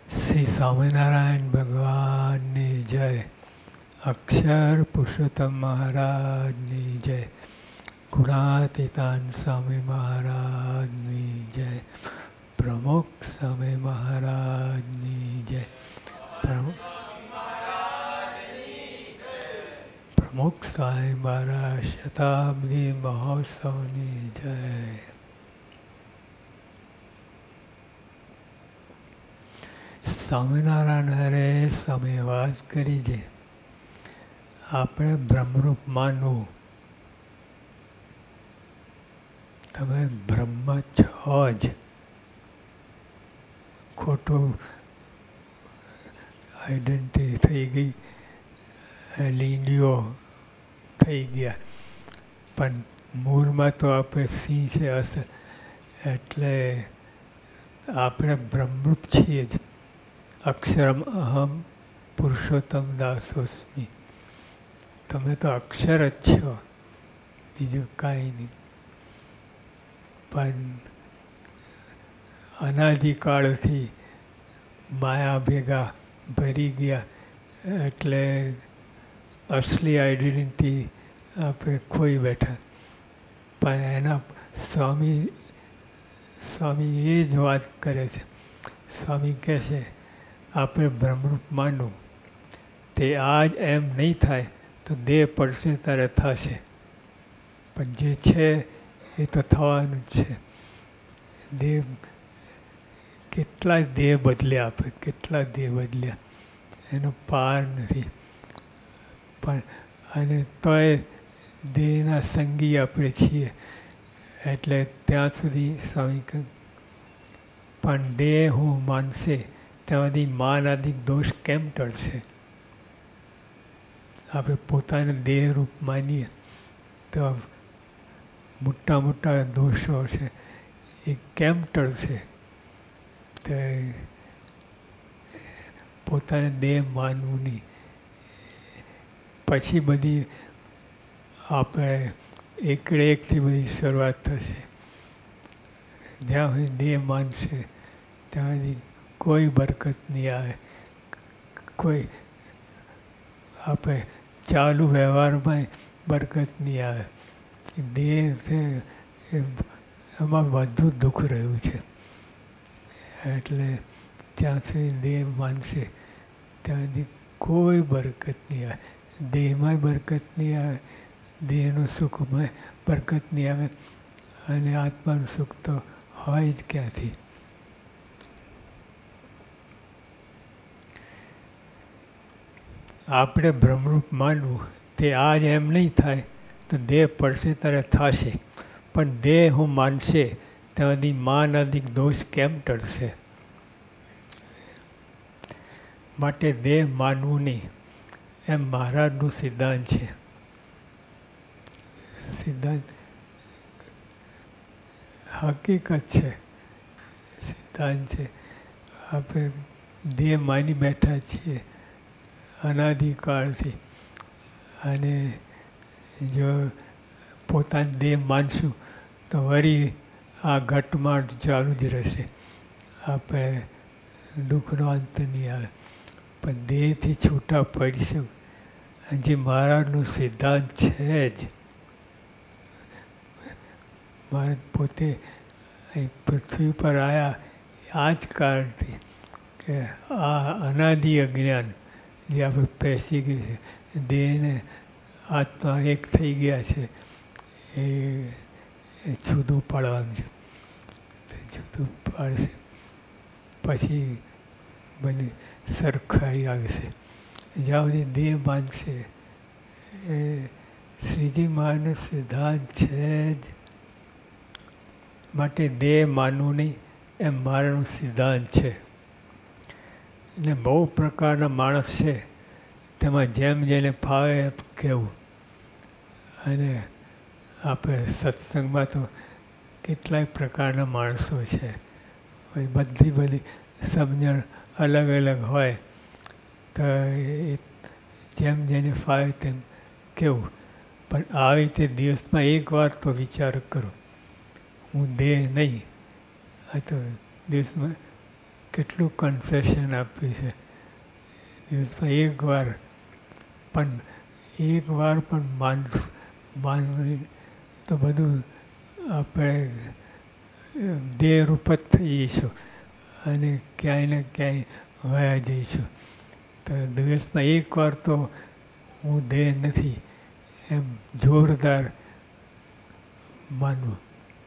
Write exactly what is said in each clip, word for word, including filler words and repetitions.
શ્રી સ્વામિનારાયણ ભગવાનની જય. અક્ષર પુરુષોત્તમ મહારાજની જય. ગુણાતીતાન સ્વામી મહારાજની જય. પ્રમુખ સ્વામી મહારાજની જય. પ્રમુખ પ્રમુખ સ્વામી મહારાજ શતાબ્દી મહોત્સવની જય. સ્વામિનારાયણ હરે સ્વામી વાત કરી છે આપણે બ્રહ્મરૂપ માનવું. તમે બ્રહ્મ છો જ. ખોટું આઈડેન્ટિટી થઈ ગઈ, લીંડીઓ થઈ ગયા, પણ મૂળમાં તો આપણે સિંહ છે અસર. એટલે આપણે બ્રહ્મરૂપ છીએ જ. અક્ષરમ અહમ પુરુષોત્તમ દાસોસ્મી. તમે તો અક્ષર જ છો, બીજું કાંઈ નહીં. પણ અનાદિકાળથી માયા ભેગા ભરી ગયા એટલે અસલી આઈડેન્ટિટી આપણે ખોઈ બેઠા. પણ એના સ્વામી સ્વામી એ જ વાત કરે છે. સ્વામી કહે છે આપણે બ્રહ્મરૂપ માનવું. તે આજ એમ નહીં થાય તો દેહ પડશે ત્યારે થશે, પણ જે છે એ તો થવાનું જ છે. દેહ કેટલાય દેહ બદલ્યા, આપણે કેટલા દેહ બદલ્યા, એનો પાર નથી. પણ અને તોય દેહના સંગી આપણે છીએ. એટલે ત્યાં સુધી સ્વામી કહે પણ દેહ હું માનશે ત્યાંથી માનાદિક દોષ કેમ ટળશે. આપણે પોતાને દેહરૂપ માનીએ તો મોટા મોટા દોષો છે એ કેમ ટળશે. તો પોતાને દેહ માનવું નહીં. પછી બધી આપણે એકડે એકથી બધી શરૂઆત થશે. જ્યાં સુધી દેહ માનશે ત્યાં સુધી કોઈ બરકત નહીં આવે. કોઈ આપણે ચાલુ વ્યવહારમાં બરકત નહીં આવે. દેહ છે એમાં વધુ દુઃખ રહ્યું છે. એટલે જ્યાં સુધી દેહ માનશે ત્યાં સુધી કોઈ બરકત નહીં આવે. દેહમાંય બરકત નહીં આવે, દેહનું સુખમાં બરકત નહીં આવે, અને આત્માનું સુખ તો હોય જ ક્યાંથી. આપણે બ્રહ્મરૂપ માનવું. તે આજ એમ નહીં થાય તો દેહ પડશે ત્યારે થશે, પણ દેહ હું માનશે ત્યાંથી માનાદિક દોષ કેમ ટળશે. માટે દેહ માનવું નહીં એમ મહારાજનું સિદ્ધાંત છે. સિદ્ધાંત હકીકત છે, સિદ્ધાંત છે. આપણે દેહ માની બેઠા છીએ અનાદિકાળથી, અને જો પોતાની દેહ માનશું તો વળી આ ઘટમાટ ચાલુ જ રહેશે. આપણે દુઃખનો અંત નહીં આવે. પણ દેહથી છૂટા પડીશું. જે મહારાજનું સિદ્ધાંત છે જ. મહારાજ પોતે અહીં પૃથ્વી પર આવ્યા આ જ કારણથી કે આ અનાદિ અજ્ઞાન જે આપણે પેસી ગયું છે, દેહને આત્મા એક થઈ ગયા છે, એ જુદું પાડવાનું છે. જુદું પાડશે પછી બધી સરખાઈ આવશે. જ્યાં સુધી દેહ માનશે એ શ્રીજી મહારાજનો સિદ્ધાંત છે જ. માટે દેહ માનવું નહીં એમ મારાનો સિદ્ધાંત છે. એટલે બહુ પ્રકારના માણસ છે, તેમાં જેમ જેને ફાવે એમ કહેવું. અને આપણે સત્સંગમાં તો કેટલાય પ્રકારના માણસો છે. બધી બધી સમજણ અલગ અલગ હોય તો એ જેમ જેને ફાવે તેમ કહેવું. પણ આવી રીતે દિવસમાં એક વાર તો વિચાર કરો, હું દેહ નહીં, આ તો દિવસમાં કેટલું કન્સેશન આપ્યું છે. દિવસમાં એક વાર પણ એક વાર પણ માન માનવી તો બધું આપણે દેહરૂપ જ થઈ જઈશું અને ક્યાંય ને ક્યાંય વયા જઈશું. તો દિવસમાં એક વાર તો હું દેહ નથી એમ જોરદાર માનવું.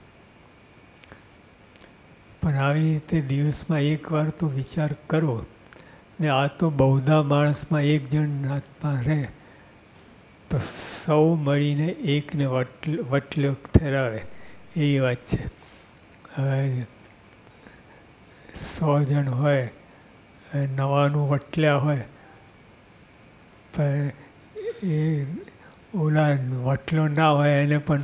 પણ આવી રીતે દિવસમાં એક વાર તો વિચાર કરવો. ને આ તો બહુધા માણસમાં એક જણ આત્મા રહે તો સૌ મળીને એકને વટ વટલ્યો ઠેરાવે એવી વાત છે. હવે સો જણ હોય નવાનું વટલ્યા હોય પણ એ ઓલા વટલો ના હોય એને પણ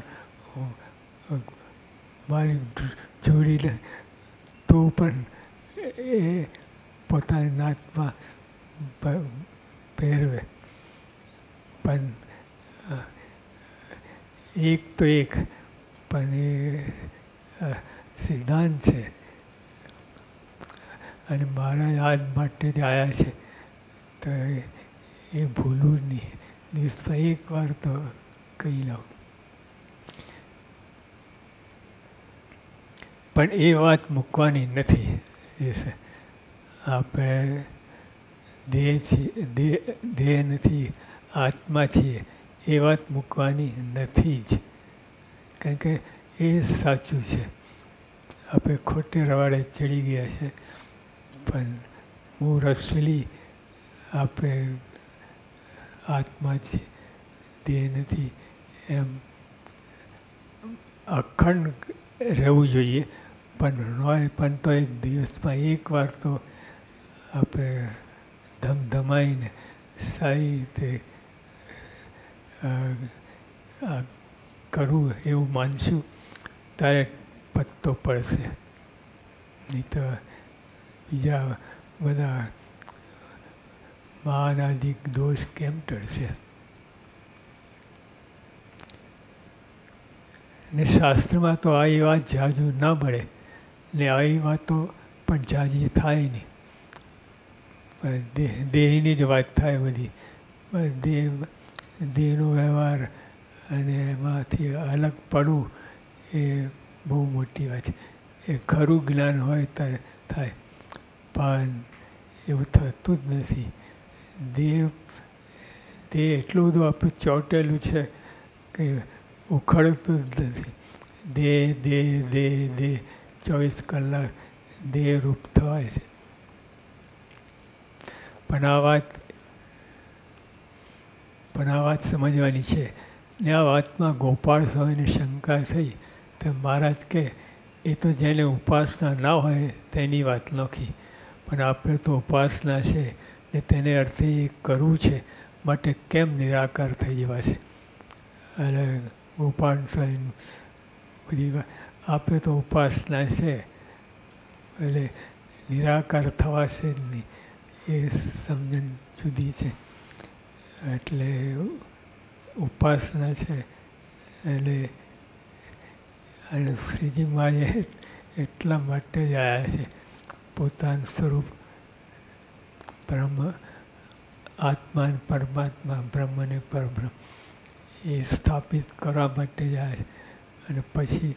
મારી જોડીને તું પણ એ પોતાની નાતમાં પહેરવે. પણ એક તો એક પણ એ સિદ્ધાંત છે અને મારા યાદ માટે જ આવ્યા છે તો એ ભૂલવું જ નહીં. દિવસમાં એક વાર તો કહી લઉં. પણ એ વાત મૂકવાની નથી. એ છે આપણે દેહ છીએ દેહ દેહ નથી આત્મા છીએ એ વાત મૂકવાની નથી જ. કારણ કે એ સાચું છે. આપણે ખોટે રવાડે ચડી ગયા છે. પણ હું રસલી આપણે આત્મા છીએ દેહ નથી એમ અખંડ રહેવું જોઈએ. પણ હોય પણ તો એક દિવસમાં એક વાર તો આપણે ધમધમાઈને સારી રીતે કરવું એવું માનશું ત્યારે પત્તો પડશે. નહીં તો બીજા બધા મહાનાદિક દોષ કેમ ટળશે. ને શાસ્ત્રમાં તો આ વાત ઝાઝુ ના મળે ને આવી વાતો પણ ઝાઝી થાય નહીં. દેહ દેહની જ વાત થાય બધી. દેહ દેહનો વ્યવહાર અને એમાંથી અલગ પડવું એ બહુ મોટી વાત છે. એ ખરું જ્ઞાન હોય ત્યારે થાય પણ એવું થતું જ નથી. દેહ દેહ એટલું બધું આપણું ચોંટેલું છે કે ઉખડતું જ નથી. દેહ દેહ દેહ દેહ ચોવીસ કલાક દેહરૂપ થવાય છે. પણ આ વાત પણ આ વાત સમજવાની છે. ને આ વાતમાં ગોપાળ સ્વામીને શંકા થઈ તો મહારાજ કહે એ તો જેને ઉપાસના ના હોય તેની વાત નોખી. પણ આપણે તો ઉપાસના છે ને તેને અર્થે એ કરવું છે માટે કેમ નિરાકાર થઈ જવા છે. અને ગોપાળ સ્વામી બધી વાત આપણે તો ઉપાસના છે એટલે નિરાકાર થવાશે જ નહીં. એ સમજણ જુદી છે. એટલે ઉપાસના છે એટલે અને શ્રીજી મહારાજે એટલા માટે જ આવ્યા છે પોતાનું સ્વરૂપ બ્રહ્મ આત્મા ને પરમાત્મા બ્રહ્મ ને પરબ્રહ્મ એ સ્થાપિત કરવા માટે જ આવ્યા છે. અને પછી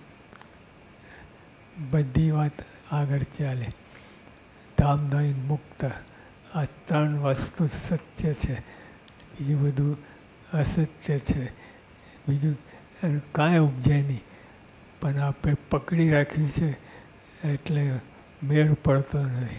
બધી વાત આગળ ચાલે. ધામધોઈ મુક્ત આ ત્રણ વસ્તુ સત્ય છે. બીજું બધું અસત્ય છે. બીજું કાંઈ ઉપજે નહીં. પણ આપણે પકડી રાખ્યું છે એટલે મેળ પડતો નથી.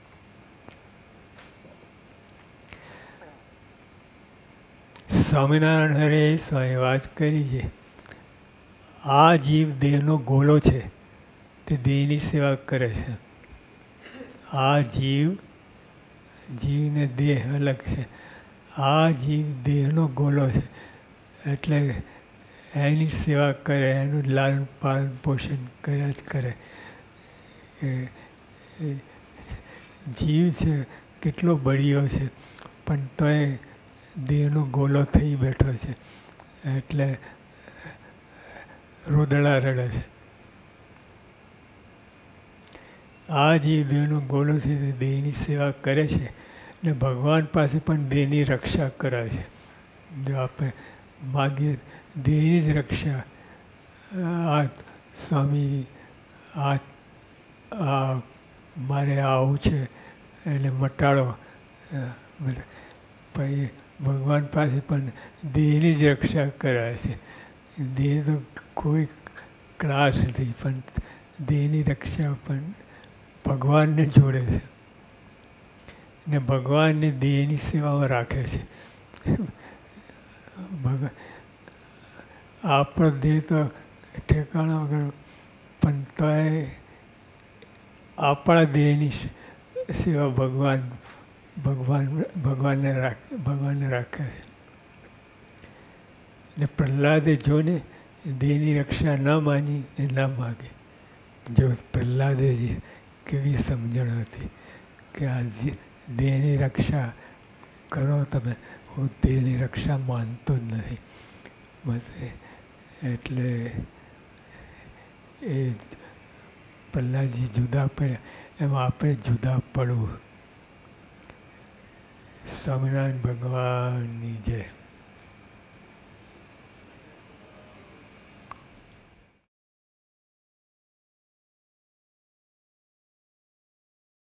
સ્વામિનારાયણ હરે સ્વામી વાત કરી છે. આ જીવ દેહનો ગોળો છે તે દેહની સેવા કરે છે. આ જીવ જીવને દેહ અલગ છે. આ જીવ દેહનો ગોળો છે એટલે એની સેવા કરે એનું લાલન પાલન પોષણ કર્યા જ કરે. જીવ છે કેટલો બળીયો છે પણ તોય દેહનો ગોળો થઈ બેઠો છે એટલે રોદડા રડે છે. આ જે દેહનો ગોળો છે તે દેહની સેવા કરે છે ને ભગવાન પાસે પણ દેહની રક્ષા કરે છે. જો આપણે માગીએ દેહની જ રક્ષા, આ સ્વામી આ આ મારે આવું છે એટલે મટાડો, પછી ભગવાન પાસે પણ દેહની જ રક્ષા કરાય છે. દેહ તો કોઈ ક્લાસ નથી, પણ દેહની રક્ષા પણ ભગવાનને જોડે છે ને ભગવાનને દેહની સેવામાં રાખે છે. ભગ આપણો દેહ તો ઠેકાણા વગર, પણ તોય આપણા દેહની સેવા ભગવાન ભગવાન ભગવાનને રાખે ભગવાનને રાખે છે. ને પ્રહલાદે જોને દેહની રક્ષા ન માની ને ન માગી. જો પ્રહલાદે જે કેવી સમજણ હતી કે આ દેહની રક્ષા કરો તમે, હું દેહની રક્ષા માનતો જ નથી. બધે એટલે એ પ્રહલાદજી જુદા પડ્યા, એમાં આપણે જુદા પડવું. સ્વામિનારાયણ ભગવાનની જય.